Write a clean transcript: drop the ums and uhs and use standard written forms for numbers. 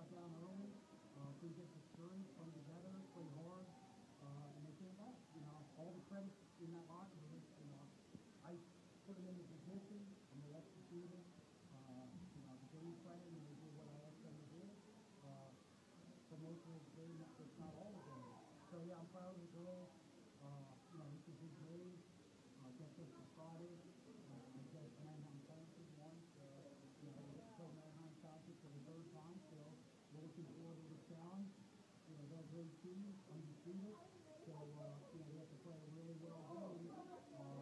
got down early, couldn't get discouraged, played together, played hard, and they came back. All the credit in that locker room. I put them in the position, and they executed. The game plan, and they did what I asked them to do. For most of the game, it's not all the game. So yeah, I'm proud of the girls. It's a big game. Gets us excited. I guess Manheim Township won. We play Manheim Township for the third time, so we're looking forward to the challenge. They're a great team, undefeated. So we have to play a really well game